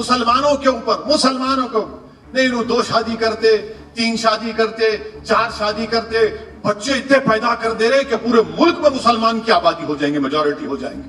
मुसलमानों के ऊपर, मुसलमानों को नहीं, लोग 2 शादी करते, 3 शादी करते, 4 शादी करते, बच्चे इतने पैदा कर दे रहे कि पूरे मुल्क में मुसलमान की आबादी हो जाएंगे, मेजॉरिटी हो जाएंगे।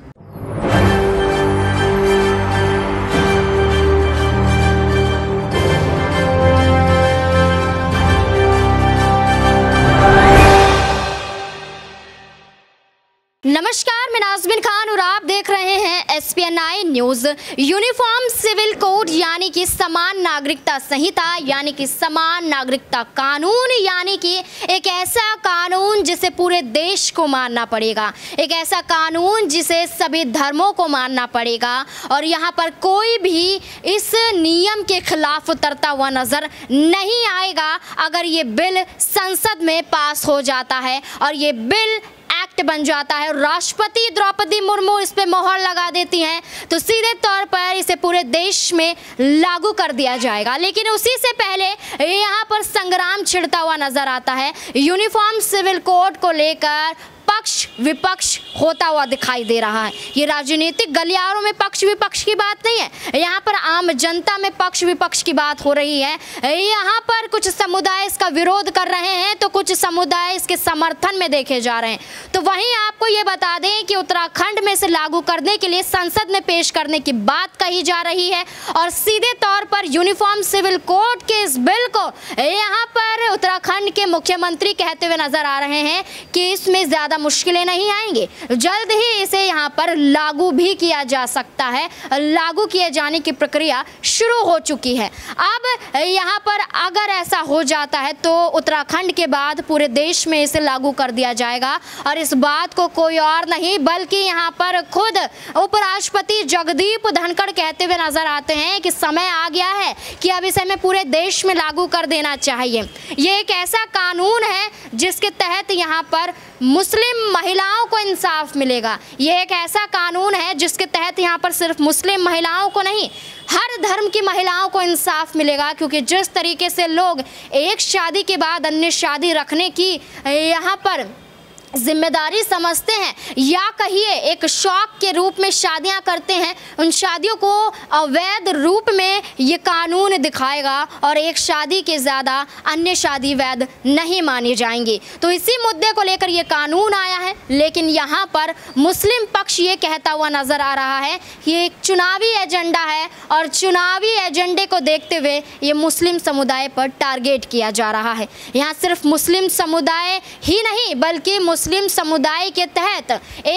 नमस्कार, मैं नाज़मीन खान और आप देख रहे हैं SPNI news. Uniform civil code यानी कि समान नागरिकता संहिता यानी कि समान नागरिकता कानून यानी कि एक ऐसा कानून जिसे पूरे देश को मानना पड़ेगा, एक ऐसा कानून जिसे सभी धर्मों को मानना पड़ेगा और यहाँ पर कोई भी इस नियम के खिलाफ उतरता हुआ नज़र नहीं आएगा अगर ये बिल संसद में पास हो जाता है और ये बिल एक्ट बन जाता है और राष्ट्रपति द्रौपदी मुर्मू इस पे मोहर लगा देती हैं तो सीधे तौर पर इसे पूरे देश में लागू कर दिया जाएगा। लेकिन उसी से पहले यहाँ पर संग्राम छिड़ता हुआ नजर आता है। यूनिफॉर्म सिविल कोड को लेकर पक्ष विपक्ष होता हुआ दिखाई दे रहा है। ये राजनीतिक गलियारों में पक्ष विपक्ष की बात नहीं है, यहाँ पर आम जनता में पक्ष विपक्ष की बात हो रही है। यहाँ पर कुछ समुदाय इसका विरोध कर रहे हैं तो कुछ समुदाय इसके समर्थन में देखे जा रहे हैं। तो वहीं आपको ये बता दें कि उत्तराखंड में इसे लागू करने के लिए संसद में पेश करने की बात कही जा रही है और सीधे तौर पर यूनिफॉर्म सिविल कोड के इस बिल को यहाँ पर उत्तराखंड के मुख्यमंत्री कहते हुए नजर आ रहे हैं कि इसमें ज़्यादा मुश्किलें नहीं आएंगे, जल्द ही इसे यहाँ पर लागू भी किया जा सकता है। लागू किए जाने की प्रक्रिया शुरू हो चुकी है। अब यहाँ पर अगर ऐसा हो जाता है तो उत्तराखंड के बाद पूरे देश में इसे लागू कर दिया जाएगा और इस बात को कोई और नहीं बल्कि यहाँ पर खुद उपराष्ट्रपति जगदीप धनखड़ कहते हुए नजर आते हैं कि समय आ गया है कि अब इसे हमें पूरे देश में लागू कर देना चाहिए। ये एक ऐसा कानून है जिसके तहत यहाँ पर मुस्लिम महिलाओं को इंसाफ मिलेगा। ये एक ऐसा कानून है जिसके तहत यहाँ पर सिर्फ मुस्लिम महिलाओं को नहीं, हर धर्म की महिलाओं को इंसाफ मिलेगा, क्योंकि जिस तरीके से लोग एक शादी के बाद अन्य शादी रखने की यहाँ पर जिम्मेदारी समझते हैं या कहिए एक शौक के रूप में शादियां करते हैं, उन शादियों को अवैध रूप में ये कानून दिखाएगा और एक शादी के ज़्यादा अन्य शादी वैध नहीं मानी जाएंगी। तो इसी मुद्दे को लेकर ये कानून आया है। लेकिन यहाँ पर मुस्लिम पक्ष ये कहता हुआ नज़र आ रहा है कि ये एक चुनावी एजेंडा है और चुनावी एजेंडे को देखते हुए ये मुस्लिम समुदाय पर टारगेट किया जा रहा है। यहाँ सिर्फ मुस्लिम समुदाय ही नहीं बल्कि मुस्लिम समुदाय के तहत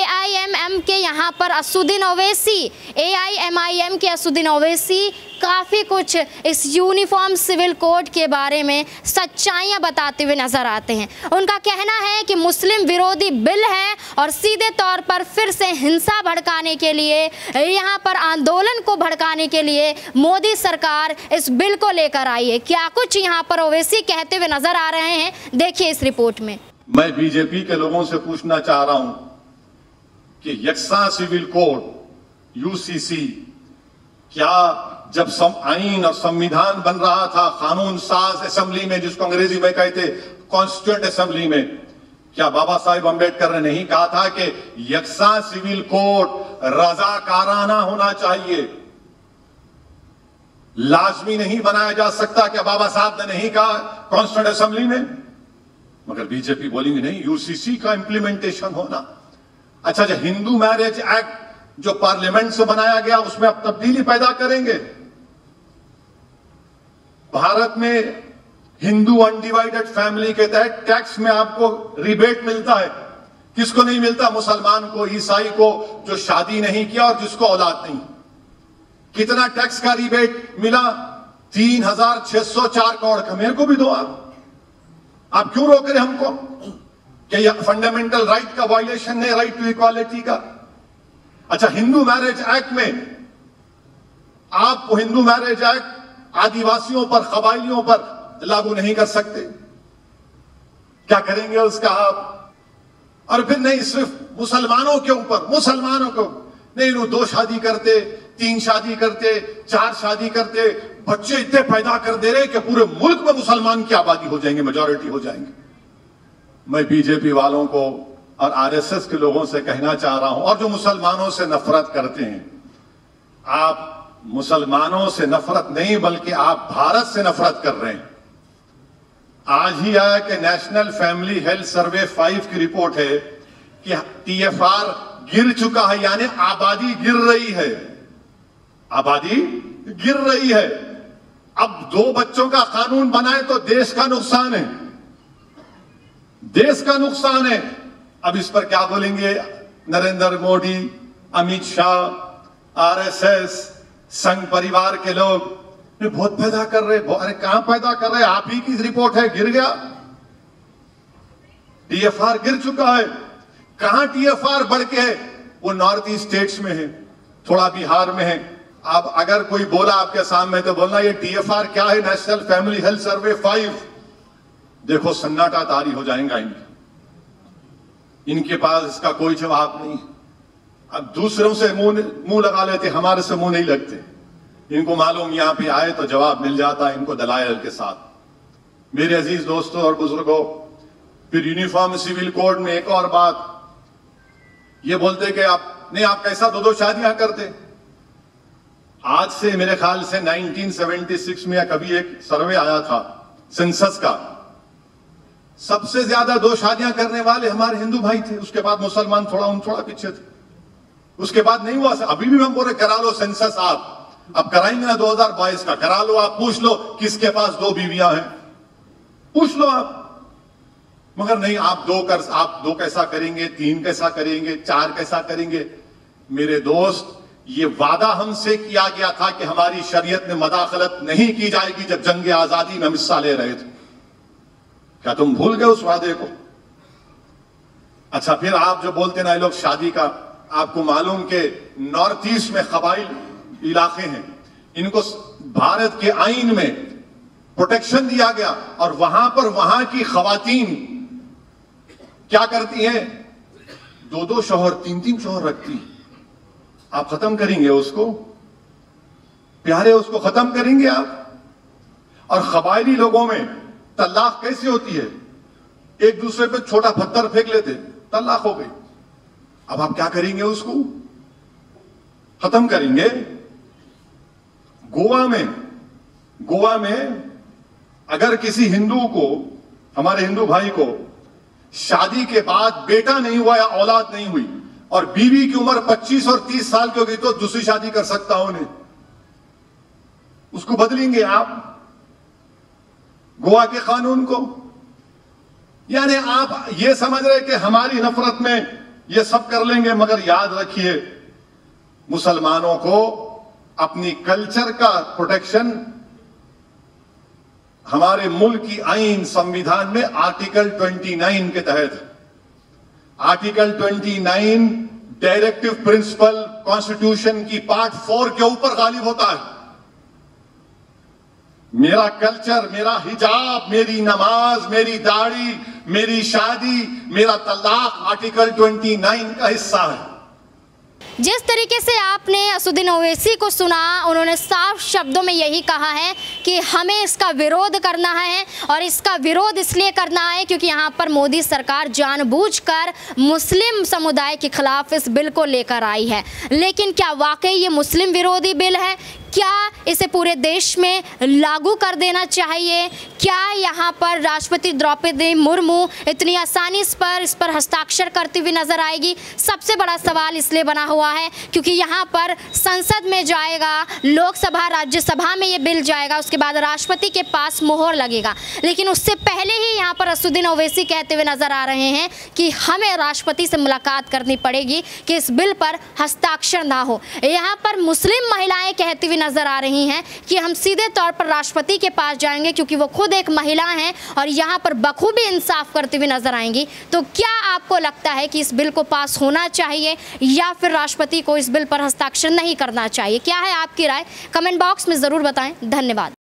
AIMM के यहाँ पर असुद्दीन ओवैसी, AIMIM के असुद्दीन ओवैसी काफ़ी कुछ इस यूनिफॉर्म सिविल कोड के बारे में सच्चाइयाँ बताते हुए नज़र आते हैं। उनका कहना है कि मुस्लिम विरोधी बिल है और सीधे तौर पर फिर से हिंसा भड़काने के लिए, यहाँ पर आंदोलन को भड़काने के लिए मोदी सरकार इस बिल को लेकर आई है। क्या कुछ यहाँ पर ओवैसी कहते हुए नज़र आ रहे हैं, देखिए इस रिपोर्ट में। मैं बीजेपी के लोगों से पूछना चाह रहा हूं कि यकसा सिविल कोड UCC क्या जब आईन और संविधान बन रहा था कानून साज असेंबली में, जिसको अंग्रेजी में कहते कॉन्स्टिट्यूएंट असेंबली में, क्या बाबा साहेब अम्बेडकर ने नहीं कहा था कि यकसा सिविल कोड रजाकाराना होना चाहिए, लाजमी नहीं बनाया जा सकता? क्या बाबा साहब ने नहीं कहा कॉन्स्टिट्यूएंट असेंबली में? मगर बीजेपी बोलेंगे नहीं, UCC का इंप्लीमेंटेशन होना। अच्छा, जो हिंदू मैरिज एक्ट जो पार्लियामेंट से बनाया गया उसमें अब तब्दीली पैदा करेंगे। भारत में हिंदू अनडिवाइडेड फैमिली के तहत टैक्स में आपको रिबेट मिलता है। किसको नहीं मिलता? मुसलमान को, ईसाई को जो शादी नहीं किया और जिसको औलाद नहीं। कितना टैक्स का रिबेट मिला? 3604 करोड़ का। मेरे को भी दो आप क्यों रोक रहे हमको? क्या यह फंडामेंटल राइट का वायलेशन है, राइट टू इक्वालिटी का? अच्छा, हिंदू मैरिज एक्ट में आप हिंदू मैरिज एक्ट आदिवासियों पर, कबायलियों पर लागू नहीं कर सकते। क्या करेंगे उसका आप? और फिर नहीं, सिर्फ मुसलमानों के ऊपर, मुसलमानों को नहीं, लोग 2 शादी करते, 3 शादी करते, 4 शादी करते, बच्चे इतने पैदा कर दे रहे कि पूरे मुल्क में मुसलमान की आबादी हो जाएंगे, मेजॉरिटी हो जाएंगे। मैं बीजेपी वालों को और RSS के लोगों से कहना चाह रहा हूं, और जो मुसलमानों से नफरत करते हैं, आप मुसलमानों से नफरत नहीं बल्कि आप भारत से नफरत कर रहे हैं। आज ही आया कि नेशनल फैमिली हेल्थ सर्वे 5 की रिपोर्ट है कि TFR गिर चुका है, यानी आबादी गिर रही है, आबादी गिर रही है। अब 2 बच्चों का कानून बनाए तो देश का नुकसान है, देश का नुकसान है। अब इस पर क्या बोलेंगे नरेंद्र मोदी, अमित शाह, RSS, संघ परिवार के लोग? बहुत पैदा कर रहे। अरे कहां पैदा कर रहे? आप ही की रिपोर्ट है, गिर गया, TFR गिर चुका है। कहां TFR बढ़ के है? वो नॉर्थ ईस्ट स्टेट्स में है, थोड़ा बिहार में है। अब अगर कोई बोला आपके सामने तो बोलना ये TFR क्या है, नेशनल फैमिली हेल्थ सर्वे 5। देखो सन्नाटा तारी हो जाएगा इनके पास इसका कोई जवाब नहीं। अब दूसरों से मुंह लगा लेते, हमारे से मुंह नहीं लगते। इनको मालूम यहां पे आए तो जवाब मिल जाता है इनको दलाइल के साथ। मेरे अजीज दोस्तों और बुजुर्गों, फिर यूनिफॉर्म सिविल कोड में एक और बात ये बोलते कि आप कैसा 2-2 शादियां करते। आज से मेरे ख्याल से 1976 में या कभी एक सर्वे आया था सेंसस का, सबसे ज्यादा 2 शादियां करने वाले हमारे हिंदू भाई थे, उसके बाद मुसलमान थोड़ा पीछे थे, उसके बाद नहीं हुआ। अभी भी हम बोले करा लो सेंसस, आप अब कराएंगे ना 2022 का, करा लो। आप पूछ लो किसके पास 2 बीवियां हैं, पूछ लो आप। मगर नहीं, आप 2 कैसा करेंगे, 3 कैसा करेंगे, 4 कैसा करेंगे? मेरे दोस्त, ये वादा हमसे किया गया था कि हमारी शरीयत में मदाखलत नहीं की जाएगी जब जंग आजादी में हम हिस्सा ले रहे थे। क्या तुम भूल गए उस वादे को? अच्छा, फिर आप जो बोलते ना लोग शादी का, आपको मालूम के नॉर्थ ईस्ट में कबाइल इलाके हैं, इनको भारत के आईन में प्रोटेक्शन दिया गया और वहां पर वहां की खवातीन क्या करती हैं? 2-2 शौहर, 3-3 शौहर रखती हैं। आप खत्म करेंगे उसको? प्यारे, उसको खत्म करेंगे आप? और कबायली लोगों में तलाक कैसे होती है? एक दूसरे पे छोटा पत्थर फेंक लेते, तलाक हो गई। अब आप क्या करेंगे? उसको खत्म करेंगे। गोवा में अगर किसी हिंदू को, हमारे हिंदू भाई को शादी के बाद बेटा नहीं हुआ या औलाद नहीं हुई और बीवी की उम्र 25 और 30 साल की हो गई तो दूसरी शादी कर सकता हो उन्हें, उसको बदलेंगे आप गोवा के कानून को? यानी आप ये समझ रहे कि हमारी नफरत में ये सब कर लेंगे। मगर याद रखिए, मुसलमानों को अपनी कल्चर का प्रोटेक्शन हमारे मुल्क की आईन संविधान में आर्टिकल 29 के तहत, आर्टिकल 29 डायरेक्टिव प्रिंसिपल कॉन्स्टिट्यूशन की पार्ट 4 के ऊपर गालिब होता है। मेरा कल्चर, मेरा हिजाब, मेरी नमाज, मेरी दाढ़ी, मेरी शादी, मेरा तलाक आर्टिकल 29 का हिस्सा है। जिस तरीके से आपने असुद्दीन ओवैसी को सुना, उन्होंने साफ शब्दों में यही कहा है कि हमें इसका विरोध करना है और इसका विरोध इसलिए करना है क्योंकि यहाँ पर मोदी सरकार जानबूझकर मुस्लिम समुदाय के खिलाफ इस बिल को लेकर आई है। लेकिन क्या वाकई ये मुस्लिम विरोधी बिल है? क्या इसे पूरे देश में लागू कर देना चाहिए? क्या यहाँ पर राष्ट्रपति द्रौपदी मुर्मू इतनी आसानी इस पर हस्ताक्षर करती हुई नजर आएगी? सबसे बड़ा सवाल इसलिए बना हुआ है क्योंकि यहाँ पर संसद में जाएगा, लोकसभा राज्यसभा में ये बिल जाएगा, उसके बाद राष्ट्रपति के पास मोहर लगेगा। लेकिन उससे पहले ही यहाँ पर असुद्दीन ओवैसी कहते हुए नजर आ रहे हैं कि हमें राष्ट्रपति से मुलाकात करनी पड़ेगी कि इस बिल पर हस्ताक्षर ना हो। यहाँ पर मुस्लिम महिलाएं कहती हुई नजर आ रही हैं कि हम सीधे तौर पर राष्ट्रपति के पास जाएंगे क्योंकि वो खुद एक महिला हैं और यहाँ पर बखूबी इंसाफ करते हुए नजर आएंगी। तो क्या आपको लगता है कि इस बिल को पास होना चाहिए या फिर राष्ट्रपति को इस बिल पर हस्ताक्षर नहीं करना चाहिए? क्या है आपकी राय? कमेंट बॉक्स में ज़रूर बताएं। धन्यवाद।